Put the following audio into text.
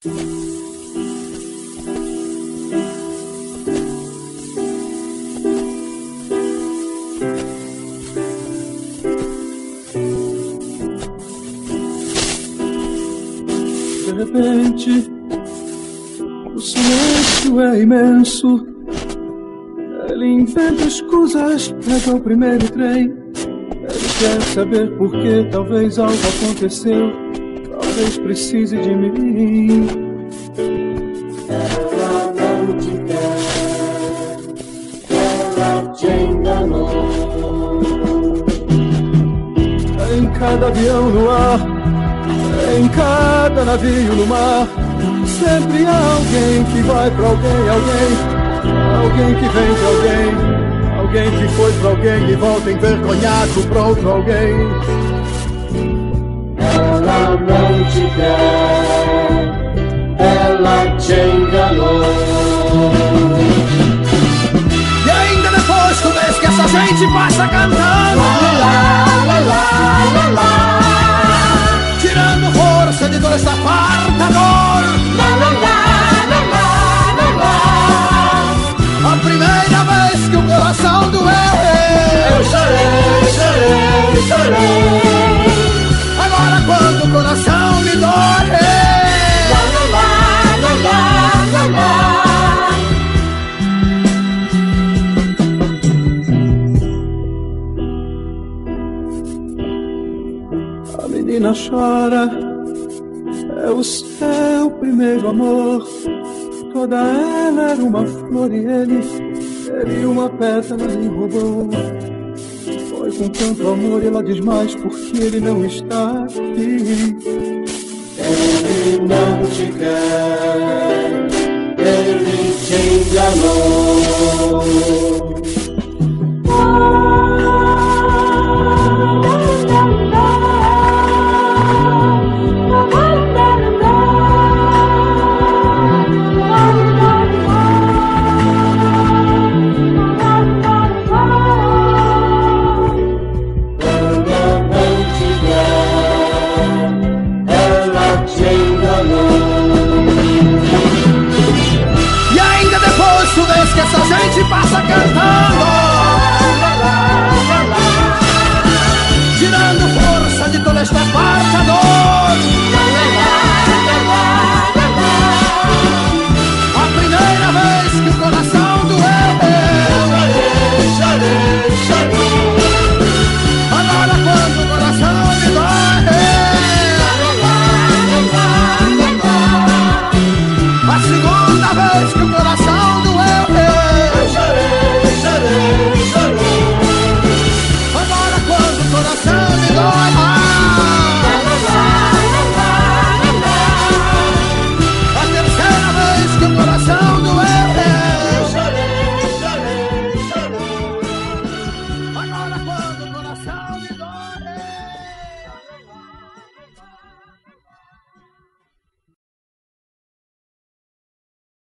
De repente, o silêncio é imenso. Ele inventa escusas, pega o primeiro trem. Ele quer saber por que talvez algo aconteceu. Talvez precise de mim. Ela não te quer, ela te enganou. Em cada avião no ar, em cada navio no mar, sempre há alguém que vai pra alguém, alguém que vem pra alguém que foi pra alguém e volta envergonhado pra outro alguém. Ela não te quer, ela te enganou. E ainda depois tu vês que essa gente passa cantando tirando força de toda essa farta dor. A primeira vez que o coração doeu, Eu chorei. agora quando o coração me dói, a menina chora, é o seu primeiro amor. Toda ela era uma flor e ele uma pétala lhe roubou. Foi com tanto amor e ela diz mais porque ele não está aqui. Ele não